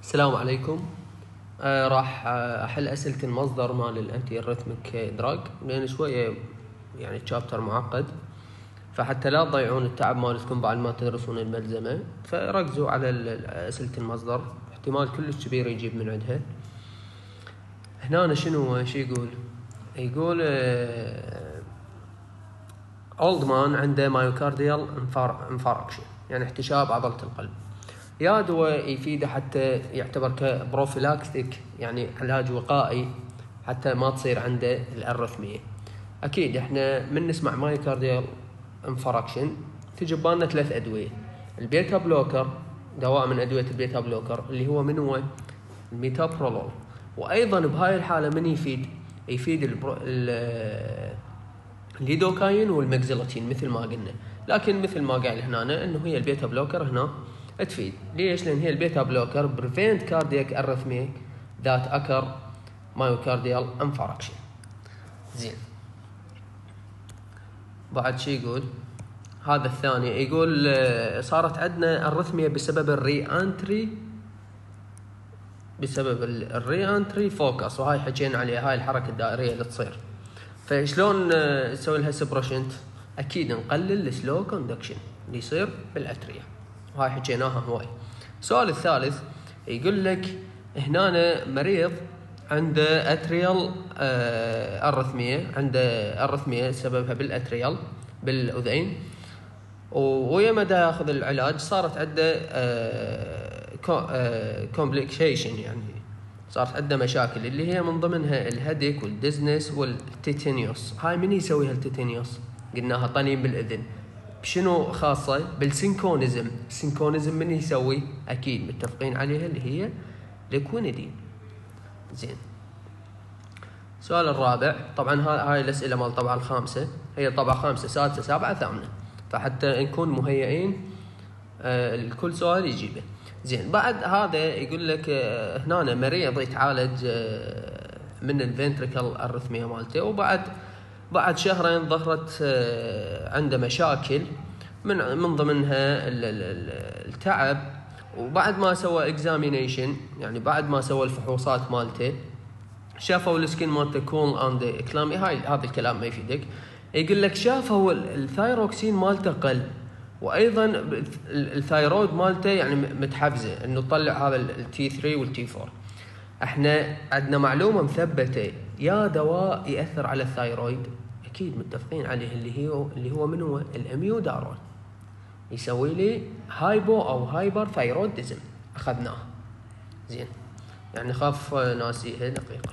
السلام عليكم. راح احل اسئله المصدر مال الانتي اريثميك دراج لان شويه يعني تشابتر معقد، فحتى لا تضيعون التعب مالتكم بعد ما تدرسون الملزمه فركزوا على اسئله المصدر، احتمال كلش كبير يجيب من عندها. هنا شنو يقول اولد مان عنده مايوكارديال انفاركشن يعني احتشاب عضله القلب. يا دواء يفيده حتى يعتبر كبروفيلاكتيك يعني علاج وقائي حتى ما تصير عنده الارثمية. اكيد احنا من نسمع مايوكارديال انفاركشن تجي ببالنا 3 ادويه. البيتا بلوكر دواء من ادويه البيتا بلوكر اللي هو من هو الميتابرولول، وايضا بهاي الحاله من يفيد الليدوكاين والمكزلاتين مثل ما قلنا. لكن مثل ما قال هنا انه هي البيتا بلوكر هنا تفيد. ليش؟ لان هي البيتا بلوكر بريفنت كاردياك ارثميك ذات اكر مايوكارديال انفاركشن. زين، بعد شي يقول هذا الثاني، يقول صارت عندنا ارثميا بسبب الري انتري فوكس، وهاي حكينا عليها، هاي الحركه الدائريه اللي تصير. فشلون نسوي لها سبرشنت؟ اكيد نقلل السلو كوندكشن اللي يصير بالاتريا، وهاي حكيناها هواي. السؤال الثالث يقول لك هنا مريض عنده اتريال ارثمية سببها بالاتريال بالاذين، ويا مدى ياخذ العلاج صارت عنده كومبليكيشن يعني صارت عنده مشاكل اللي هي من ضمنها الهدك والدزنس والتيتانيوس. هاي من يسويها التيتانيوس؟ قلناها طنين بالاذن. بشنو خاصه؟ بالسينكونيزم. السينكونيزم من يسوي؟ اكيد متفقين عليها اللي هي الكوينيدين. زين، السؤال الرابع طبعا هاي الاسئله مال طبعا الخامسه، هي طبعا خامسه سادسه سابعه ثامنه، فحتى نكون مهيئين الكل سؤال يجيبه. زين، بعد هذا يقول لك هنا مريض يتعالج من الفنتريكال ارثميا مالته، وبعد شهرين ظهرت عنده مشاكل من ضمنها التعب، وبعد ما سوى اكزامينيشن يعني بعد ما سوى الفحوصات مالته شافوا السكين مالته كول اند اكلامي. هذا الكلام ما يفيدك. يقول لك شافوا الثايروكسين مالته قل، وايضا الثايرويد مالته يعني متحفزه انه تطلع هذا التي 3 والتي 4. احنا عندنا معلومه مثبته، يا دواء ياثر على الثايرويد اكيد متفقين عليه اللي هو من هو الاميودارون، يسوي لي هايبو او هايبر ثايرويدزم، اخذناه. زين، يعني خاف ناسيها دقيقه.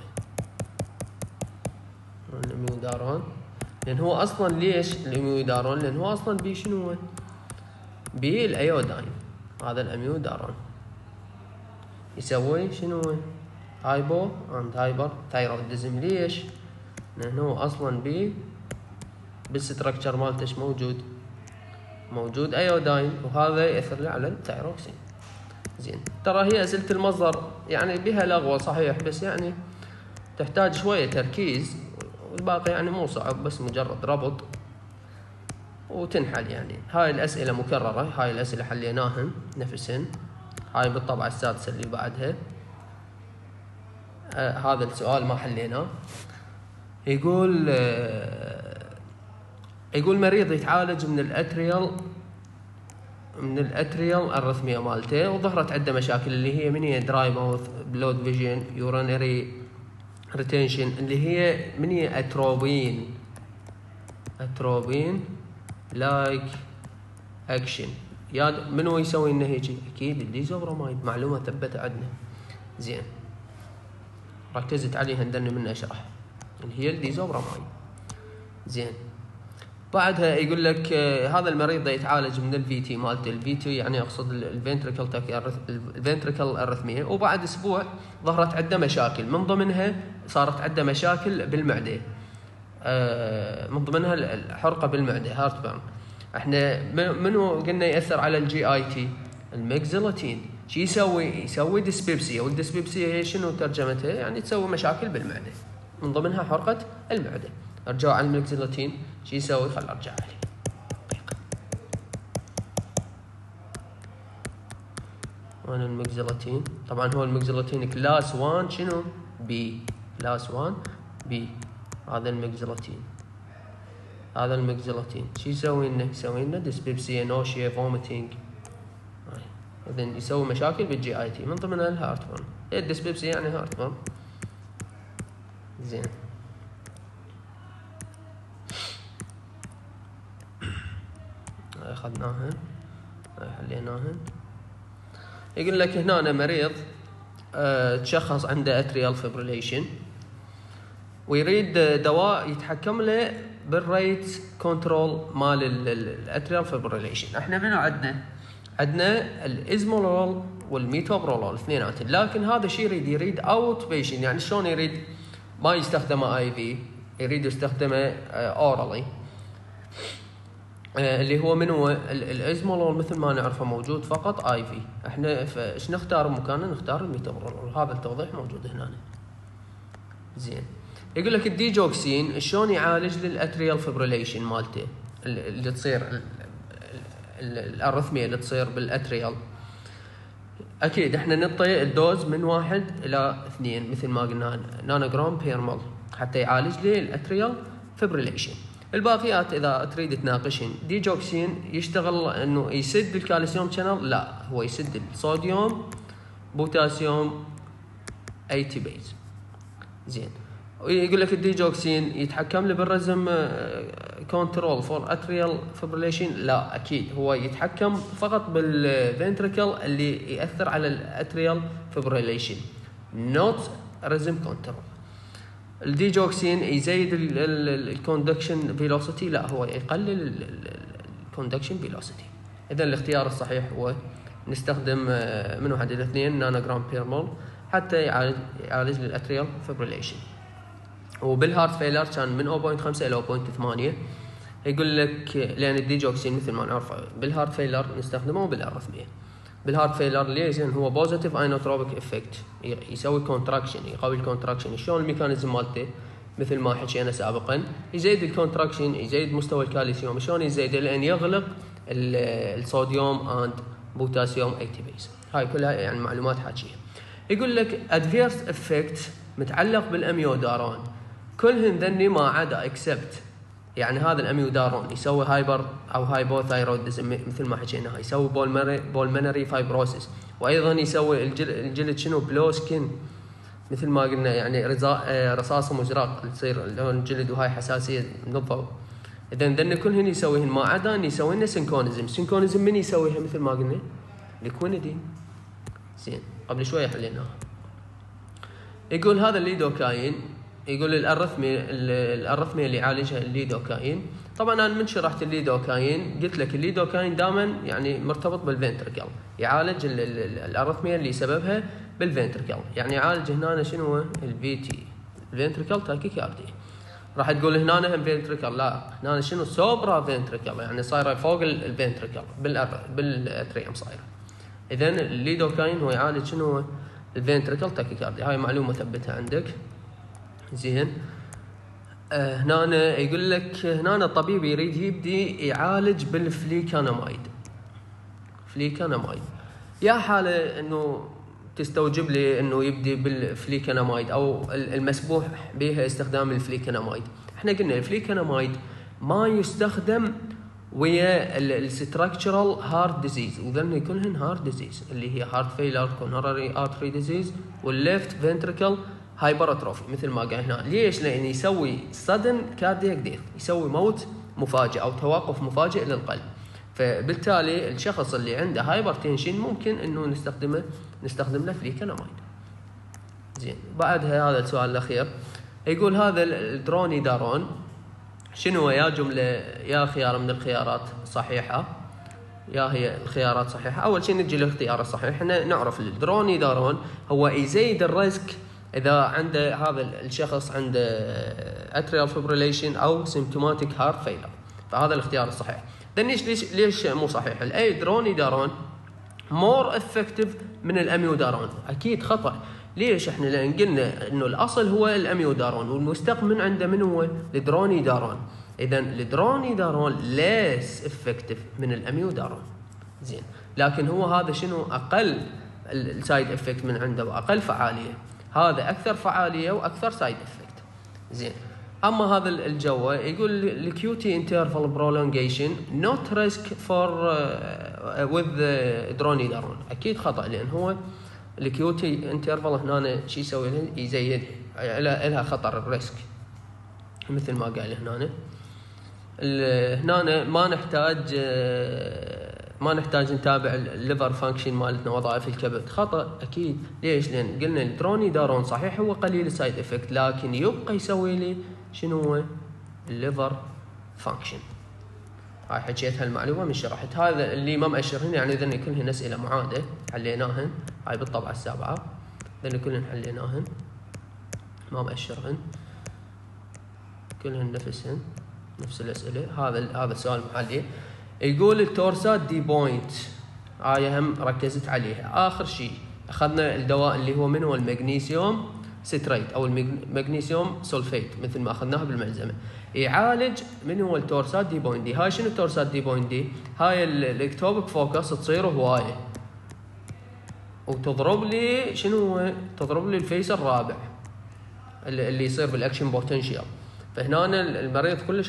الاميودارون لان هو اصلا ليش الاميودارون؟ لان هو اصلا بي شنو هو؟ بي الايوداين. هذا الاميودارون يسوي شنو هو؟ هايبو اند هايبر ثايرويدزم. ليش؟ لانه هو اصلا بالستركتشر مالته موجود ايوداين، وهذا ياثر له على الثايروكسين. زين، ترى هي اسئله المصدر يعني بها لغوه صحيح، بس يعني تحتاج شويه تركيز، والباقي يعني مو صعب، بس مجرد ربط وتنحل. يعني هاي الاسئله مكرره، هاي الاسئله حليناهن نفسهن، هاي بالطبعه السادسه اللي بعدها. هذا السؤال ما حليناه. يقول مريض يتعالج من الاتريال ارثميا مالته، وظهرت عنده مشاكل اللي هي من هي دراي ماوث، بلود فيجن، يورينري ريتنشن، اللي هي من هي اتروبين لايك اكشن. يا منو يسوي لنا هيك؟ اكيد الليزوبرامايد، معلومه ثبت عندنا. زين، ركزت عليها ندني من اشرح اللي هي الليزوبرامايد. زين، بعدها يقول لك هذا المريض يتعالج من الفي تي مالته. الفي تي يعني اقصد الفنتريكال ارثميا، وبعد اسبوع ظهرت عنده مشاكل، من ضمنها صارت عنده مشاكل بالمعده، من ضمنها الحرقه بالمعده، هارت بيرن. احنا منو قلنا ياثر على الجي اي تي؟ المكزلاتين. شو يسوي ديسبيبسيا، والديسبيبسيا هي شنو ترجمتها؟ يعني تسوي مشاكل بالمعده، من ضمنها حرقه المعده. ارجع على المكزلاتين شو يسوي؟ خل ارجع عليه. وين المكزلتين؟ طبعا هو المكزلتين كلاس 1 شنو؟ بي، كلاس 1 بي. هذا المكزلتين، هذا المكزلتين شو يسوي لنا؟ يسوي لنا ديسبيبسيا، نوشيا، فوميتنج. اذا يسوي مشاكل بالجي اي تي، من ضمنها الهارتبورن. الديسبيبسيا يعني هارتبورن. زين، اخذناها، حليناها. يقول لك هنا مريض تشخص عنده اتريال فيبريليشن، ويريد دواء يتحكم له بالريت كنترول مال الاتريال فيبريليشن. احنا منو عندنا؟ عندنا الازمولول والميتوبرولول اثنيناتهم، لكن هذا الشيء يريد اوت بيشن. يعني شلون يريد؟ ما يستخدمه اي في، يريد يستخدمه اورالي. اللي هو من هو الازمولول مثل ما نعرفه موجود فقط اي في. احنا ايش نختار مكانه؟ نختار الميتوبرولول. هذا التوضيح موجود هنا. زين، يقول لك الديجوكسين شلون يعالج للاتريال فيبريليشن مالته اللي تصير، الارثمية اللي تصير بالاتريال. اكيد احنا نعطي الدوز من 1 إلى 2 مثل ما قلنا، نانوغرام بير مول، حتى يعالج لي الاتريال فيبريليشن. الباقيات اذا تريد تناقشهن. ديجوكسين يشتغل انه يسد الكالسيوم شانل؟ لا، هو يسد الصوديوم بوتاسيوم اي تي بيز. زين، ويقول لك الديجوكسين يتحكم له بالرزم كنترول فور اتريال فيبريليشن؟ لا، اكيد هو يتحكم فقط بالفنتريكل اللي ياثر على الاتريال فيبريليشن، نوت رزم كنترول. الديجوكسين يزيد الكوندكشن فيلوسيتي؟ لا، هو يقلل الكوندكشن فيلوسيتي. اذا الاختيار الصحيح هو نستخدم من 1 إلى 2 نانوغرام بير مول حتى يعالج للاتريال فيبريليشن. وبالهارت فيلر كان من 0.5 إلى 0.8. يقول لك لان الديجوكسين مثل ما نعرفه بالهارت فيلر نستخدمه بالارثمية. بالهارت فيلر ليش؟ هو بوزيتيف اينوتروبيك افكت، يسوي كونتراكشن، يقوي الكونتراكشن. شلون الميكانيزم مالته؟ مثل ما حكينا سابقا، يزيد الكونتراكشن، يزيد مستوى الكالسيوم. شلون يزيد؟ لان يغلق الصوديوم اند بوتاسيوم اي تي بيز. هاي كلها يعني معلومات حاكيها. يقول لك ادفيرس افكت متعلق بالاميودارون، كلهن ذني ما عدا اكسبت. يعني هذا الاميودارون يسوي هايبر او هايبوثايرودزم مثل ما حكينا، يسوي بولمنري فايبروسيس، وايضا يسوي الجلد شنو؟ بلو سكين مثل ما قلنا، يعني رصاصه مزرق تصير لون الجلد، وهاي حساسيه من الضوء. اذا ذن كلهن يسويهن ما عدا ان يسوي لنا سينكونيزم. سينكونيزم من يسويها؟ مثل ما قلنا الكوينيدين. زين، قبل شويه حليناها. يقول هذا الليدوكاين، يقول الارثمية اللي يعالجها الليدوكاين. طبعا انا من شرحت الليدوكاين قلت لك الليدوكاين دائما يعني مرتبط بالفنتركل، يعالج الارثمية اللي سببها بالفنتركل. يعني يعالج هنا شنو هو؟ الفي تي، الفنتركل تاكيكارديا. راح تقول هنا هم فنتركل، لا، هنا شنو؟ سوبرا فنتركل، يعني صايره فوق الفنتركل بالاتريم صايره. اذا الليدوكاين هو يعالج شنو هو؟ الفنتركل تاكيكارديا. هاي معلومه ثبتها عندك. زين، هنا يقول لك هنا الطبيب يريد يبدي يعالج بالفليكانامايد. فليكانامايد يا حاله انه تستوجب لي انه يبدي بالفليكانامايد او المسموح بها استخدام الفليكانامايد. احنا قلنا الفليكانامايد ما يستخدم ويا الستراكشرال هارت ديزيز، وذن كلهن هارت ديزيز اللي هي هارت فيلر، كوروناري ارتري ديزيز، والليفت فنتريكل هايبرتروفي مثل ما قال هنا. ليش؟ لان يسوي صدن كاردياك ديث، يسوي موت مفاجئ او توقف مفاجئ للقلب. فبالتالي الشخص اللي عنده هايبرتنشن ممكن انه نستخدم له فليكانامايد. زين، بعدها هذا السؤال الاخير، يقول هذا الدرونيدارون شنو؟ يا جمله يا خيار من الخيارات صحيحه، يا هي الخيارات صحيحه. اول شيء نجي للاختيار الصحيح. احنا نعرف الدرونيدارون هو يزيد الريسك اذا عنده هذا الشخص عنده اتريال فيبريليشن او سيمتوماتيك هارت فيلر، فهذا الاختيار الصحيح. ليش مو صحيح؟ الدرونيدارون مور افكتيف من الاميودارون. اكيد خطا. ليش؟ احنا لان قلنا انه الاصل هو الاميودارون والمستق من عنده من هو؟ الدرونيدارون. اذا الدرونيدارون ليس افكتيف من الاميودارون. زين، لكن هو هذا شنو؟ اقل السايد افكت من عنده واقل فعاليه. هذا اكثر فعاليه واكثر سايد افكت. زين. اما هذا الجو يقول الكيوتي انترفال برولونجيشن نوت ريسك فور وذ درونيدارون. اكيد خطا، لان هو الكيوتي انترفال هنا شو يسوي له؟ يزيد لها خطر الريسك مثل ما قال هنا. هنا ما نحتاج نتابع الليفر فانكشن مالتنا، وظائف الكبد. خطا اكيد. ليش؟ لان قلنا الدرونيدارون صحيح هو قليل السايد افكت، لكن يبقى يسوي لي شنو هو؟ الليفر فانكشن. هاي حكيت هالمعلومه من شرحت. هذا اللي ما مأشرهن يعني ذن كلهن اسئله معاده حليناهن. هاي بالطبعه السابعه ذن كلهن حليناهن ما مأشرهن، كلهن نفسهن نفس الاسئله. هذا سؤال محلي. يقول التورسات دي بوينت، هاي هم ركزت عليها. اخر شيء اخذنا الدواء اللي هو من هو؟ المغنيسيوم ستريت او المغنيسيوم سولفيت مثل ما اخذناها بالملزمه. يعالج من هو؟ التورسات دي بوينت دي. هاي شنو التورسات دي بوينت دي؟ هاي الاكتوبك فوكس تصير هوايه وتضرب لي شنو هو؟ تضرب لي الفيس الرابع اللي يصير بالاكشن بوتنشال. فهنا المريض كلش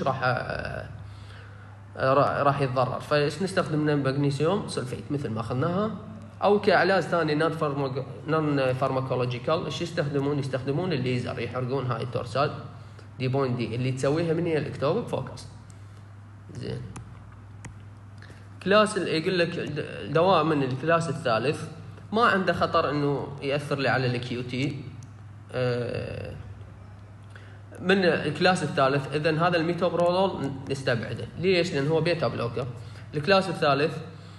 راح يتضرر. فايش نستخدم لنا؟ مغنيسيوم سلفيت مثل ما اخذناها. او كعلاج ثاني نون فارماكولوجيكال ايش يستخدمون؟ يستخدمون الليزر، يحرقون هاي التورسات دي بوينت دي اللي تسويها من هي؟ الاكتوبك فوكس. زين. كلاس يقول لك دواء من الكلاس الثالث ما عنده خطر انه ياثر لي على الكيوتي من الكلاس الثالث. اذا هذا الميتوبرولول نستبعده. ليش؟ لان هو بيتا بلوكر. الكلاس الثالث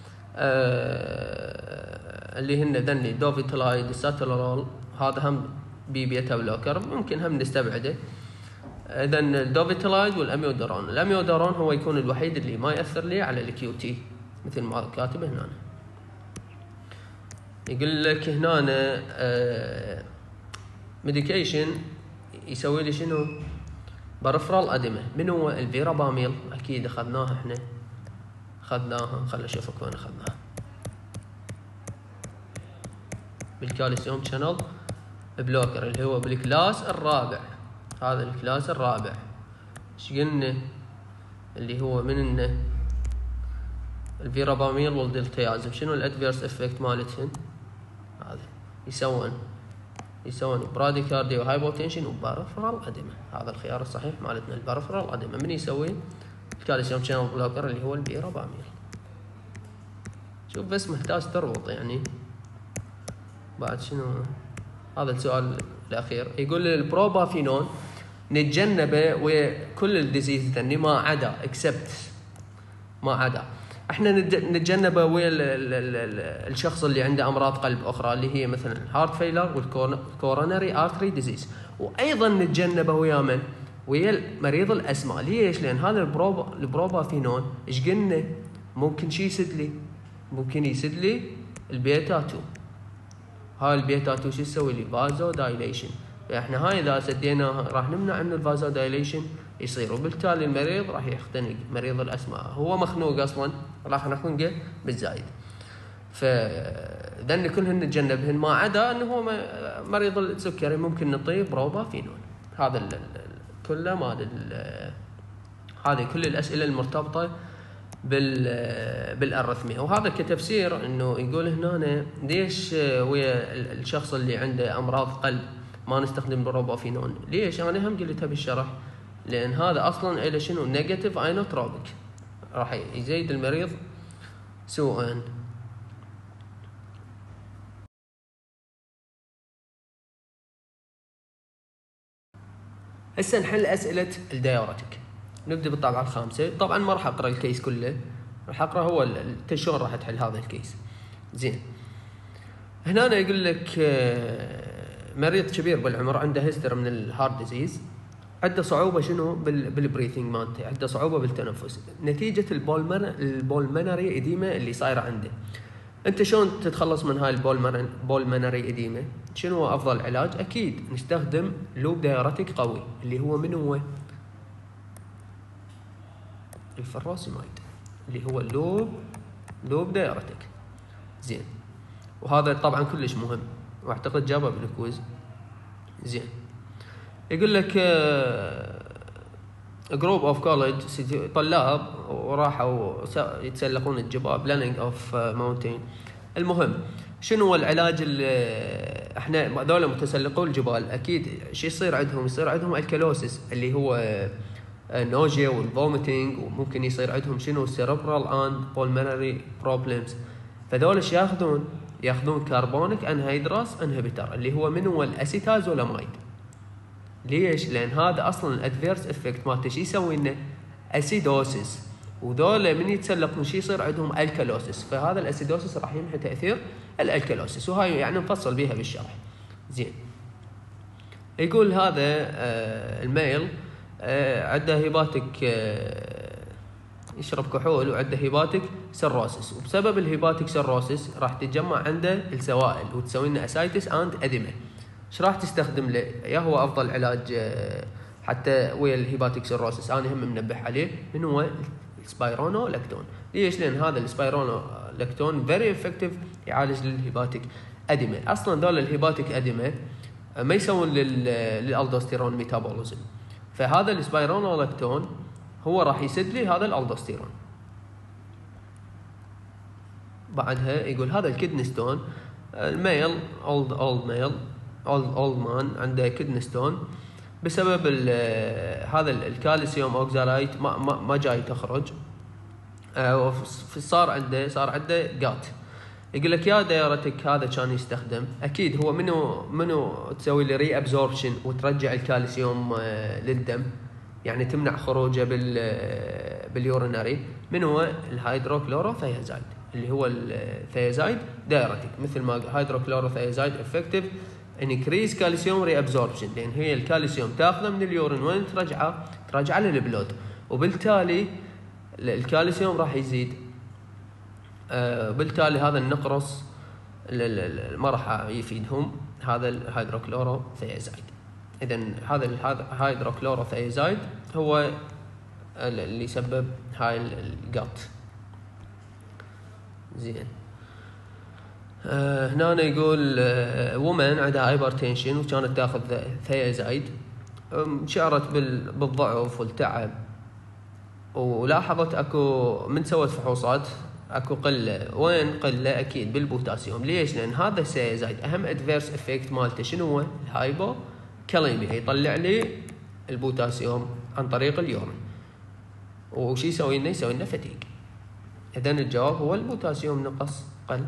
اللي هن ذني دوفيتلايد ساتولرول، هذا هم بيتا بلوكر، ممكن هم نستبعده. اذا الدوفيتلايد والاميودارون. الاميودارون هو يكون الوحيد اللي ما ياثر لي على الكيوتي مثل ما كاتب هنا. يقول لك هنا ميديكيشن يسوي لي شنو؟ برفرال ادمه. من هو؟ الفيراباميل. اكيد اخذناها احنا، اخذناها. خلينا نشوفك وين اخذناها. بالكالسيوم شانل بلوكر اللي هو بالكلاس الرابع. هذا الكلاس الرابع. ايش قلنا؟ اللي هو من الفيراباميل والدلتيازم. شنو الادفيرس افكت مالتهن؟ هذا يسوون براديكارديا وهايبوتنشن وبارفرال ادمه. هذا الخيار الصحيح مالتنا البارفرال ادمه. من يسوي؟ الكالسيوم شانل بلوكر اللي هو الفيراباميل. شوف بس محتاج تربط يعني. بعد شنو؟ هذا السؤال الاخير. يقول البروبافينون نتجنبه وكل الديزيز ثاني ما عدا ما عدا احنا نتجنبه ويا الشخص اللي عنده امراض قلب اخرى اللي هي مثلا الهارت فيلر والكوروناري ارتري ديزيز. وايضا نتجنبه ويا من؟ ويا مريض الاسماء. ليش؟ لان هذا البروبافينون ايش قلنا؟ ممكن شي يسد لي؟ ممكن يسد لي البيتا 2. هاي البيتا 2 شو يسوي لي؟ فازو دايليشن. فاحنا هاي اذا سديناها راح نمنع عنه الفازو دايليشن يصير، وبالتالي المريض راح يختنق. مريض الاسماء هو مخنوق اصلا، راح نخنقه بالزايد. فذن كلهن نتجنبهن ما عدا انه هو مريض السكري ممكن نعطيه بروبافينون. هذا كله مال هذه كل الاسئله المرتبطه بالارثميا. وهذا كتفسير انه يقول هنا ليش ويا الشخص اللي عنده امراض قلب ما نستخدم بروبافينون. ليش؟ انا هم قلتها بالشرح. لان هذا اصلا له شنو؟ نيجاتيف اينوتروبيك، راح يزيد المريض سوءا. هسه نحل اسئله الدايوريتك. نبدا بالطابعه الخامسه. طبعا ما راح اقرا الكيس كله، راح اقرا هو شلون راح تحل هذا الكيس. زين. هنا يقول لك مريض كبير بالعمر عنده هيستر من الهارت ديزيز، عنده صعوبه شنو؟ بالبريثنج مالته، عنده صعوبه بالتنفس نتيجه البولمنري اديمه اللي صايره عنده. انت شلون تتخلص من هاي البولمنري اديمه؟ شنو هو افضل علاج؟ اكيد نستخدم لوب دايوريتك قوي اللي هو من هو؟ الفروسيمايد اللي هو اللوب دايوريتك. زين. وهذا طبعا كلش مهم، واعتقد جابه بالكويز. زين، يقول لك جروب اوف كولج، طلاب وراحوا يتسلقون الجبال، بلانينج اوف ماونتين. المهم شنو هو العلاج اللي احنا هذول متسلقو الجبال اكيد شو يصير عندهم؟ يصير عندهم الكالوسيس اللي هو نوجيا والفوميتنج، وممكن يصير عندهم شنو سيربرال اند بولمونري بروبلمز. فذول ايش ياخذون كربونيك انهيدراس انهبيتر اللي هو من هو الاسيتازولاميد. ليش؟ لان هذا اصلا الادفيرس افكت مالته شو يسوي لنا؟ اسيدوسيس، وذول من يتسلقون شو يصير عندهم؟ الكالوسيس. فهذا الاسيدوسيس راح يمحي تاثير الالكالوسيس، وهاي يعني نفصل بيها بالشرح. زين، يقول هذا الميل عنده هيباتيك يشرب كحول وعنده هيباتيك سيروسيس، وبسبب الهيباتيك سيروسيس راح تتجمع عنده السوائل وتسوي لنا اسايتس اند اديما. ايش راح تستخدم له؟ يا هو افضل علاج حتى ويا الهيباتيك سيروسيس انا هم منبه عليه، من هو؟ السبايرونولاكتون. ليش؟ لان هذا السبايرونولاكتون فيري افكتيف يعالج للهيباتيك اديما. اصلا ذول الهيباتيك اديما ما يسوون للالدوستيرون ميتابوليزم، فهذا السبايرونولاكتون هو راح يسد لي هذا الالدوستيرون. بعدها يقول هذا الكدني ستون، الميل اولد مان عنده كدني ستون بسبب هذا الكالسيوم اوكزالايت ما جاي تخرج، صار عنده جات. يقول لك يا دايرتك هذا كان يستخدم اكيد هو منو تسوي لي ري ابزوربشن وترجع الكالسيوم للدم، يعني تمنع خروجه باليورينري. من هو؟ الهيدروكلوروثيازايد اللي هو الثيازايد دايرتك، مثل ما هيدروكلوروثيازايد افكتيف انكريز كالسيوم ري ابزوربشن، لان هي الكالسيوم تاخذه من اليورين وين ترجعه للبلود، وبالتالي الكالسيوم راح يزيد. بالتالي هذا النقرص ما راح يفيدهم هذا الهيدروكلوروثيازايد. اذا هذا الهيدروكلوروثيازايد هو اللي يسبب هاي الجات. زين، هنا يقول وومن عندها هايبرتنشن وكانت تاخذ ثيازايد، شعرت بالضعف والتعب، ولاحظت اكو من سوت فحوصات اكو قله. وين قله؟ اكيد بالبوتاسيوم. ليش؟ لان هذا الثيازايد اهم ادفيرس افكت مالته شنو هو؟ الهايبوكاليميا، يطلع لي البوتاسيوم عن طريق اليورين، وشي يسوي لنا؟ يسوي لنا فتيق. اذا الجواب هو البوتاسيوم نقص قل.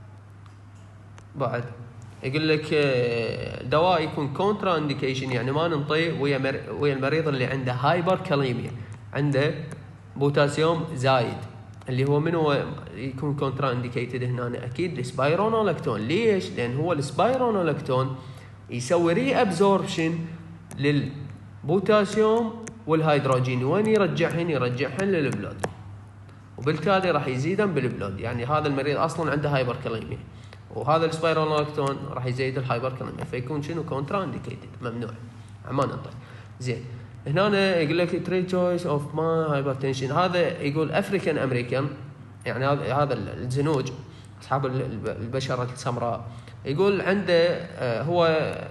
بعد يقول لك دواء يكون كونترا انديكيشن، يعني ما ننطيه ويا المريض اللي عنده هايبر كاليميا، عنده بوتاسيوم زايد، اللي هو من هو يكون كونترا انديكيتد هنا؟ اكيد السبايرونولاكتون. ليش؟ لان هو السبايرونولاكتون يسوي ري ابزوربشن للبوتاسيوم والهيدروجين، وين يرجعهن للبلود، وبالتالي راح يزيدن بالبلود. يعني هذا المريض اصلا عنده هايبر كاليميا، وهذا السبايرونولاكتون راح يزيد الهايبر كاليميا، فيكون شنو؟ كونترا انديكيتد، ممنوع، ما ننطي. زين، هنا يقول لك تري تشويس اوف ما هايبرتنشن. هذا يقول افريكان امريكان، يعني هذا الزنوج اصحاب البشره السمراء، يقول عنده هو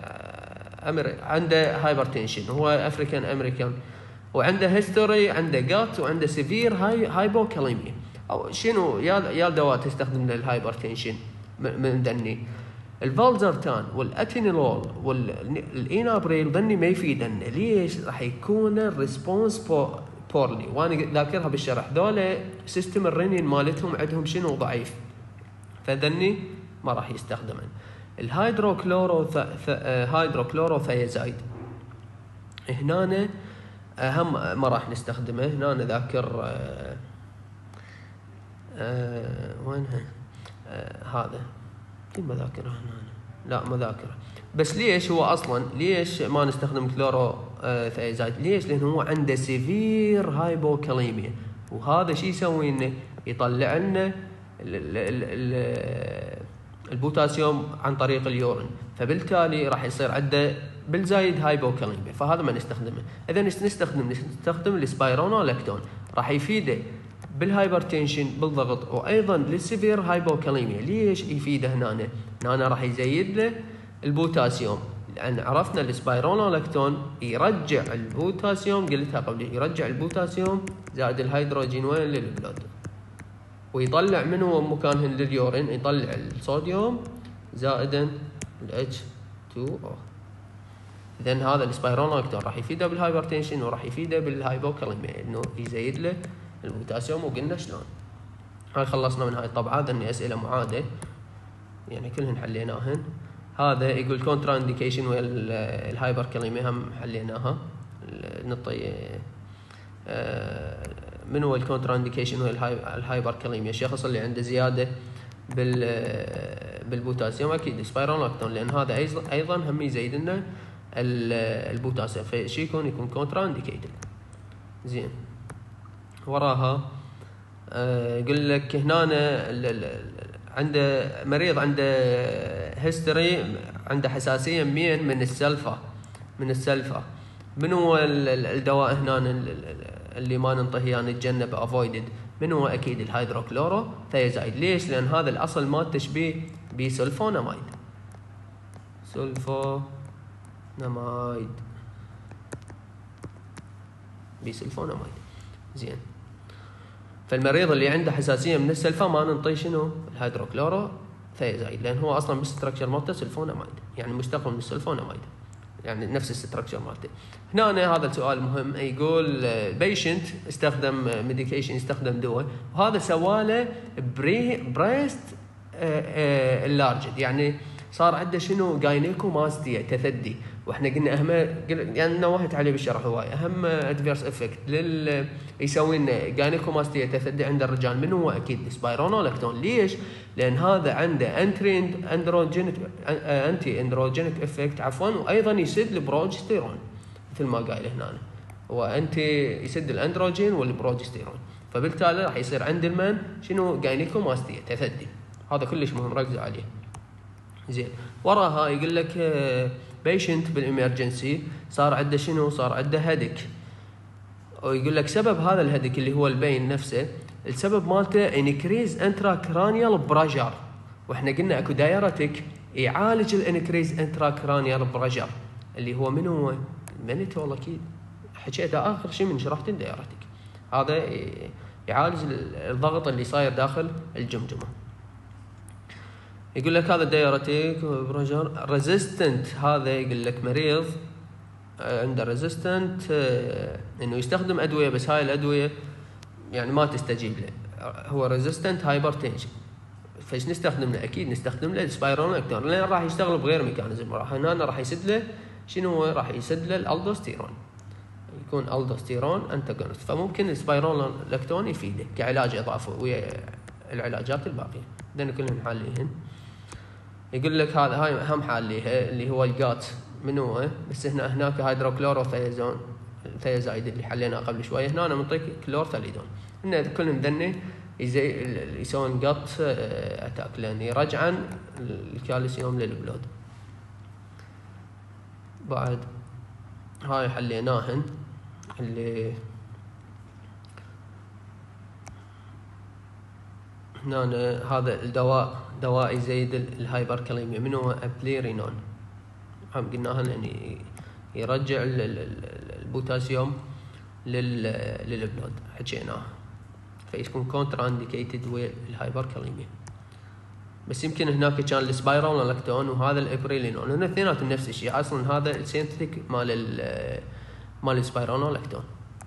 عنده هايبرتنشن، هو افريكان امريكان، وعنده هيستوري، عنده جات، وعنده سيفير هايبوكاليميا. او شنو يا دواء تستخدم للهايبرتنشن من دني؟ الفالزرتان والاتينيلول والإينابريل ذني ما يفيدن. ليش؟ راح يكون الريسبونس بورلي، وانا ذاكرها بالشرح. ذولا سيستم الرينين مالتهم عندهم شنو؟ ضعيف، فذني ما راح يستخدمن. الهيدروكلوروثيازايد هنا اهم ما راح نستخدمه. هنا ذاكر وينها؟ هذا كل ما ذاكره هنا، لا ما ذاكره. بس ليش هو اصلا ليش ما نستخدم كلوروثيازايد؟ ليش؟ لانه هو عنده سيفير هايبوكاليميا، وهذا شيء يسوي لنا؟ يطلع لنا البوتاسيوم عن طريق اليورين، فبالتالي راح يصير عنده بالزايد هايبوكاليميا، فهذا ما نستخدمه. اذا نستخدم السبايرونولاكتون، راح يفيده بالهايبرتنشن بالضغط، وايضا للسيفير هايبوكاليميا. ليش يفيده هنا؟ هنا راح يزيد له البوتاسيوم، لان عرفنا السبايرونولاكتون يرجع البوتاسيوم، قلتها قبل، يرجع البوتاسيوم زائد الهيدروجين وين؟ للبلود، ويطلع منه مكانهن لليورين، يطلع الصوديوم زائدا ال H2O. اذا هذا السبايرونولاكتون راح يفيده بالهايبرتنشن وراح يفيده بالهايبوكاليميا، انه يزيد له البوتاسيوم. وقلنا شلون. هاي خلصنا من هاي الطبعه. ذني اسئله معاده يعني كلهن حليناهن. هذا يقول كونترا انديكيشن ويا الهايبركاليميا هم حليناها. نعطي من هو الكونترا انديكيشن ويا الهايبركاليميا؟ الشخص اللي عنده زياده بالبوتاسيوم اكيد سبايرونولاكتون، لان هذا ايضا هم يزيد لنا البوتاسيوم، فشي يكون كونترا انديكيتد. زين. وراها يقول لك هنا عنده مريض عنده هيستوري، عنده حساسيه من السلفه. من هو الدواء هنا اللي ما ننطيه يعني نتجنب افويدد؟ من هو؟ اكيد الهيدروكلورو ثيازايد. ليش؟ لان هذا الاصل ما تشبيه بسلفونامايد. بسلفونامايد. زين. فالمريض اللي عنده حساسيه من السلفه ما ننطيه شنو؟ الهيدروكلورو ثيازايد، لان هو اصلا بالستركشر مالته سلفونامايد، يعني مشتق من السلفونامايد، يعني نفس الستركشر مالته. هنا هذا السؤال مهم. يقول بيشنت استخدم ميديكيشن، استخدم دواء، وهذا سواله بريست اللارجد، يعني صار عنده شنو؟ جاينيكوماستيا، تثدي. واحنا قلنا اهم، يعني نوهت عليه بالشرح هواي، اهم ادفيرس افكت يسوي لنا جاينيكوماستيا تثدي عند الرجال من هو؟ اكيد سبايرونولاكتون. ليش؟ لان هذا عنده انتي اندروجينيك افكت وايضا يسد البروجستيرون، مثل ما قايل هنا هو انتي يسد الاندروجين والبروجستيرون، فبالتالي راح يصير عند المن شنو؟ جاينيكوماستيا تثدي. هذا كلش مهم، ركزوا عليه. زين. وراها يقول لك بيشنت بالامرجنسي صار عنده شنو؟ صار عنده هدك، ويقول لك سبب هذا الهدك اللي هو البين نفسه، السبب مالته انكريز انتراكرانيال بريشر، واحنا قلنا اكو دايرتك يعالج الانكريز انتراكرانيال بريشر اللي هو من هو؟ المانيتول. اكيد حكيته اخر شيء من شرحت دايرتك، هذا يعالج الضغط اللي صاير داخل الجمجمه. يقول لك هذا دايرتيك بريشر ريزيستنت، هذا يقول لك مريض عنده ريزيستنت انه يستخدم ادويه، بس هاي الادويه يعني ما تستجيب له، هو ريزيستنت هايبرتنشن. فايش نستخدم له؟ اكيد نستخدم له السبايرونولاكتون، لان راح يشتغل بغير ميكانيزم. هنا راح يسد له شنو؟ هو راح يسد له الالدوستيرون، يكون الدوستيرون انتاجونست، فممكن السبايرونولاكتون يفيده كعلاج اضافي ويا العلاجات الباقيه. لان كلهم حاليهن. يقول لك هاي اهم حاليها اللي هو الجات، من هو؟ بس هناك هيدروكلورو ثيازايد اللي حليناه قبل شويه، هنا نعطيك كلورثاليدون. ان كلهم ذني يسوون جات اتاك، لان يرجعن الكالسيوم للبلود. بعد هاي حليناهن اللي هنا هذا الدواء دواء يزيد الهايبركاليميا، من هو؟ ابليرينون. هم قلناها يعني يرجع البوتاسيوم للبلود، حكيناه، فيكون كونترا انديكيتد والهايبركاليميا. بس يمكن هناك كان السبايرونولاكتون وهذا الابريلينون، هنا اثنيناتهم نفس الشيء، اصلا هذا السينثيتيك مال السبايرونولاكتون.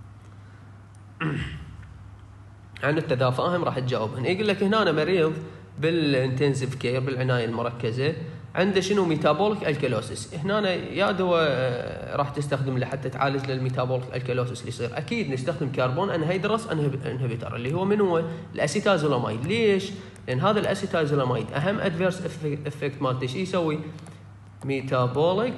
عن التدافئهم راح تجاوبهن. يقول لك هنا مريض بالانتنسيف كير بالعنايه المركزه عنده شنو؟ ميتابوليك الكالوسيس. هنا يا دواء راح تستخدم له حتى تعالج للميتابوليك الكالوسيس اللي يصير؟ اكيد نستخدم كربون انهيدرس انهبيتر اللي هو من هو؟ الاسيتازولاميد. ليش؟ لان هذا الاسيتازولاميد اهم ادفيرس افكت مالته شو يسوي؟ ميتابوليك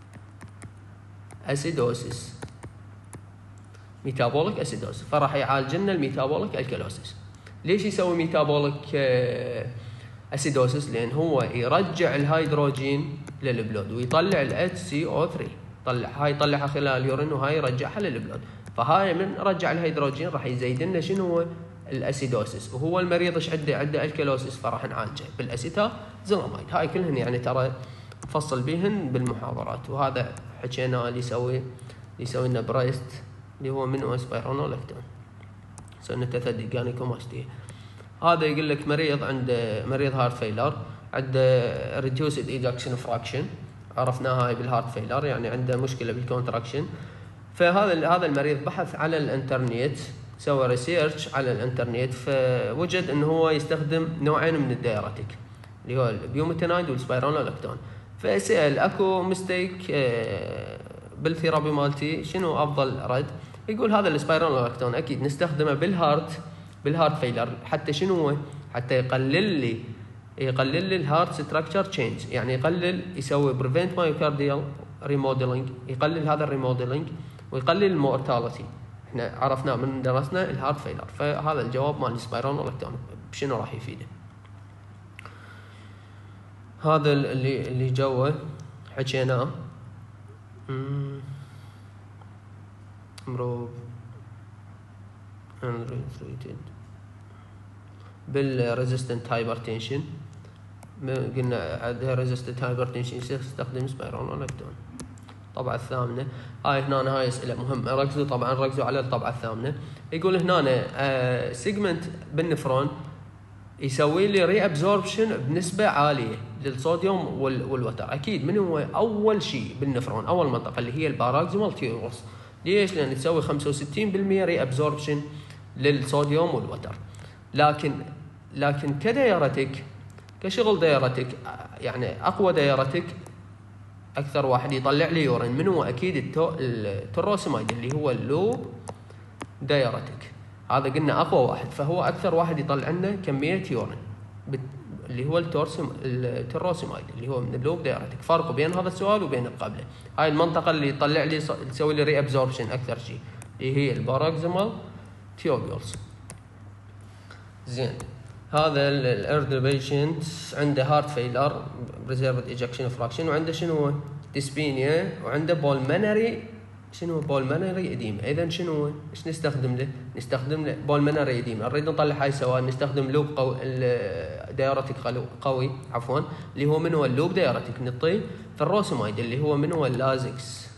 اسيدوسيس، ميتابوليك اسيدوسيس، فراح يعالج لنا الميتابوليك الكالوسيس. ليش يسوي ميتابوليك اسيدوسيس؟ لان هو يرجع الهيدروجين للبلود ويطلع ال HCO3، يطلعها خلال اليورين وهاي يرجعها للبلود، فهاي من رجع الهيدروجين راح يزيد لنا شنو هو؟ الاسيدوسيس، وهو المريض ايش عنده الكالوسيس، فراح نعالجه بالاسيتازولاميد. هاي كلهن يعني ترى نفصل بيهن بالمحاضرات. وهذا حكينا اللي يسوي لنا بريست اللي هو منو سبايرونولاكتون، يسوي لنا تثدي جانيكوماستيا. هذا يقول لك مريض هارت فيلر عنده ريديوسد ايجكشن فراكشن، عرفناها هاي بالهارت فيلر، يعني عنده مشكله بالكونتراكشن. فهذا المريض بحث على الانترنت، سوى ريسيرش على الانترنت، فوجد انه هو يستخدم نوعين من الدايرتيك اللي هو البيوميتينايد والسبايرونولاكتون. فسأل اكو ميستيك بالثيرابي مالتي، شنو افضل رد؟ يقول هذا السبايرونولاكتون اكيد نستخدمه بالهارت فيلر، حتى شنو؟ حتى يقلل لي الهارت ستراكشر تشينج، يعني يسوي بريفنت مايوكارديال ريموديلنج، يقلل هذا الريموديلنج ويقلل المورتاليتي. احنا عرفنا من درسنا الهارت فيلر. فهذا الجواب مال السبايرونولاكتون بشنو راح يفيده. هذا اللي جوه حكيناه. امروف بالريزيستنت هايبرتنشن، قلنا عندها ريزيستنت هايبرتنشن يستخدم سبايرونولاكتون. الطبعة الثامنة هاي هنا، هاي اسئلة مهمة، ركزوا على الطبعة الثامنة. يقول هنا سيجمنت بالنفرون يسوي لي ري ابزوربشن بنسبة عالية للصوديوم والوتر. اكيد من هو اول شيء بالنفرون، اول منطقة اللي هي الباراكزيمال تيوبولز. ليش؟ لان تسوي 65% ري ابزوربشن للصوديوم والوتر. لكن كدايرتك، كشغل دايرتك، يعني اقوى دايرتك، اكثر واحد يطلع لي يورين من هو؟ اكيد التروسيمايد اللي هو اللوب دايرتك، هذا قلنا اقوى واحد، فهو اكثر واحد يطلع لنا كميه يورين اللي هو التروسيمايد اللي هو من اللوب دايرتك. فرق بين هذا السؤال وبين قبله. هاي المنطقه اللي يطلع لي تسوي لي ري ابزوربشن اكثر شيء اللي هي الباراكزيمال تيوبولز. زين، هذا الارد بيشنت عنده هارت فيلر بريزيرفد ايجكشن فراكشن، وعنده شنو؟ ديسبينيا، وعنده بولمنري بولمنري اديما. اذا شنو ايش نستخدم له؟ نستخدم له بولمنري اديما. نريد نطلع هاي سواء نستخدم لوب دايرتيك قوي عفوا، اللي هو من هو اللوب دايرتيك. نعطيه فالروسيمايد اللي هو من هو اللازكس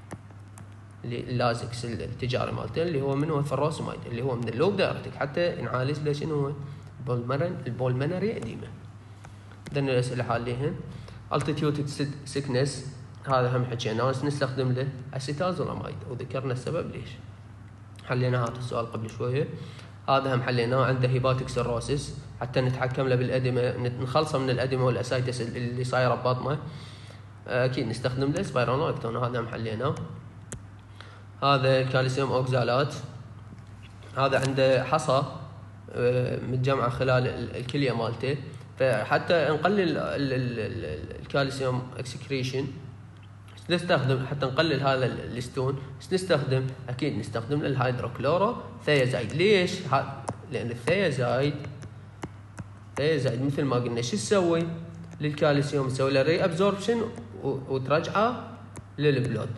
التجاري مالته، اللي هو من هو الفروسيمايد اللي هو من اللوب دايرتيك، حتى نعالج له شنو هو البولمنري اديما. ذن الاسئله حاليهن. التيتيود سيكنس هذا هم حكينا، نستخدم له اسيتازولاميد وذكرنا السبب ليش. حلينا هذا السؤال قبل شويه. هذا هم حليناه، عنده هيباتيك سيروسيس، حتى نتحكم له بالادمه، نخلصه من الادمه والاسايتس اللي صايره ببطنه، اكيد نستخدم له سبايرونولاكتون. هذا هم حليناه. هذا الكالسيوم اوكزالات، هذا عنده حصى متجمعه خلال الكليه مالته، فحتى نقلل الكالسيوم اكسكريشن نستخدم، حتى نقلل هذا الستون نستخدم، اكيد نستخدم الهيدروكلورو ثيازايد. ليش؟ لان الثيازايد مثل ما قلنا شو تسوي للكالسيوم؟ تسوي له ري ابزوربشن وترجعه للبلود،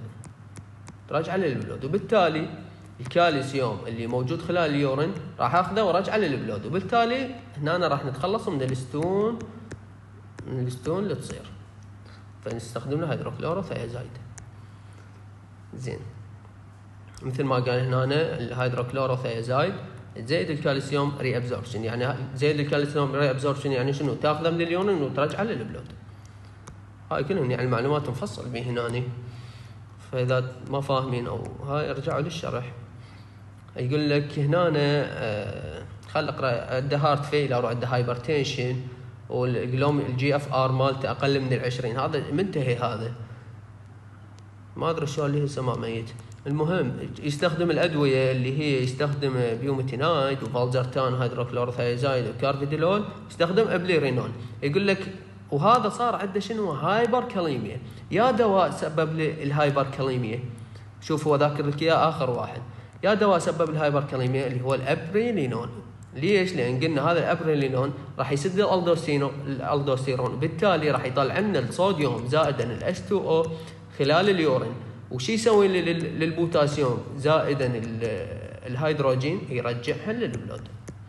وبالتالي الكالسيوم اللي موجود خلال اليورين راح اخذه وارجعه للبلود، وبالتالي هنا راح نتخلص من الستون اللي تصير، فنستخدم له هيدروكلورو ثيازايد. زين، مثل ما قال هنا الهيدروكلورو ثيازايد زائد الكالسيوم ري ابزوربشن، يعني زائد الكالسيوم ري ابزوربشن يعني شنو؟ تاخذه من اليورين وترجعه للبلود. هاي كلهم يعني معلومات مفصل به هنا، فاذا ما فاهمين او هاي ارجعوا للشرح. يقول لك هنا خل اقرا، عنده هارت فيلر وعنده هايبرتنشن والجي اف ار مالته اقل من 20، هذا منتهي، هذا ما ادري شو اللي هسه ما ميت. المهم يستخدم الادويه اللي هي يستخدم بيوميتينايد وفالزرتان هيدروكلوروثيازايد وكارفيديلول، يستخدم ابليرينون. يقول لك وهذا صار عنده شنو؟ هايبر كاليميا. يا دواء سبب لي الهايبر كاليميا، شوف هو ذاكر لك اياه اخر واحد، يا دواء سبب الهايبر كاليميا اللي هو الابريلينون. ليش؟ لان قلنا هذا الابريلينون راح يسد الالدوستيرون، بالتالي راح يطلع لنا الصوديوم زائدا الH2O خلال اليورين، وشي يسوي للبوتاسيوم زائدا الهيدروجين؟ يرجعها للبلود.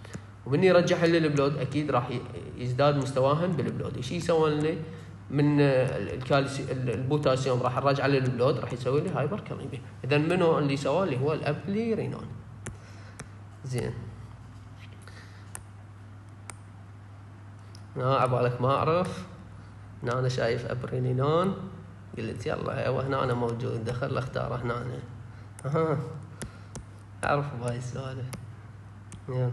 ومن يرجعها للبلود اكيد راح يزداد مستواهن بالبلود. ايش يسوون لي من البوتاسيوم راح نرجعه للبلود راح يسوي لي هايبر كاليميا. اذا منو اللي سواه اللي هو الابليرينون. زين عبالك ما اعرف انا شايف ابرينينون قلت يلا هو هنا أنا موجود دخل اختاره هنا اعرف بهاي السوالف. يلا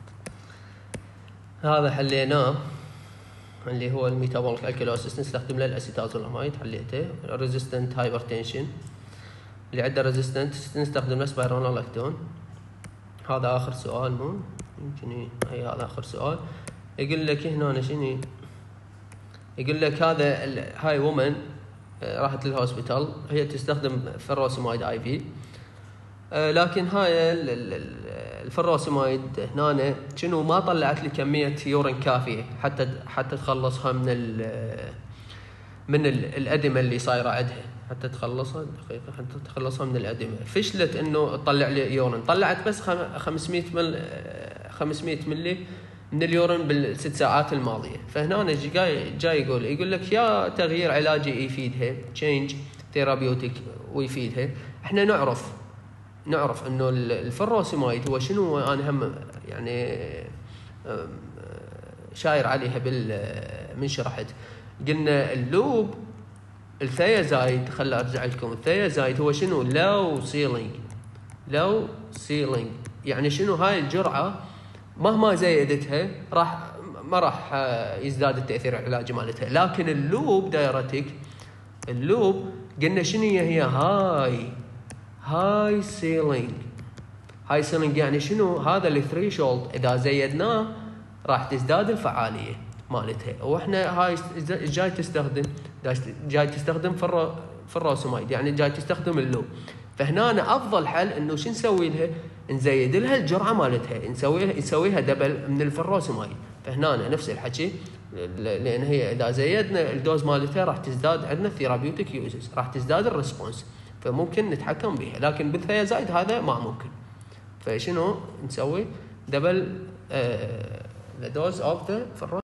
هذا حليناه اللي هو الميتابوليك الكالوسيس نستخدم له الاسيتازولاميد حليته. ريزيستنت هايبرتنشن اللي عنده ريزيستنت نستخدم له سبايرونولاكتون. هذا اخر سؤال مو يمكن هي هذا اخر سؤال. يقول لك هنا شنو يقول لك هذا هاي وومن راحت للهوسبيتال هي تستخدم فيروسيمايد اي في لكن هاي الفيروسيمايد هنا شنو ما طلعت لي كميه يورين كافيه حتى تخلصها من الادمه اللي صايره عندها حتى تخلصها دقيقه حتى تخلصها من الادمه. فشلت انه تطلع لي يورين طلعت بس 500 ملي من اليورين بالست ساعات الماضيه. فهنا جاي يقول لك يا تغيير علاجي يفيدها تشينج ثيرابيوتيك ويفيدها. احنا نعرف انه الفيروسيمايد هو شنو انا هم يعني شاير عليها من شرحت قلنا اللوب الثيازايد. خل ارجع لكم الثيازايد هو شنو لو سيلينج يعني شنو هاي الجرعه مهما زيدتها ما راح يزداد التاثير العلاجي مالتها. لكن اللوب دايرتك اللوب قلنا شنو هي هاي سيلينج يعني شنو هذا الثريشولد اذا زيدناه راح تزداد الفعاليه مالتها. واحنا هاي جاي تستخدم فيروسيمايد يعني جاي تستخدم اللوب. فهنا افضل حل انه شو نسوي لها نزيد لها الجرعه مالتها نسويها دبل من الفيروسيمايد. فهنا نفس الحكي لان هي اذا زيدنا الدوز مالتها راح تزداد عندنا ثيرابيوتيك يوزز راح تزداد الريسبونس فممكن نتحكم بها. لكن بالثيازايد هذا ما ممكن. فشنو نسوي دبل the dose of the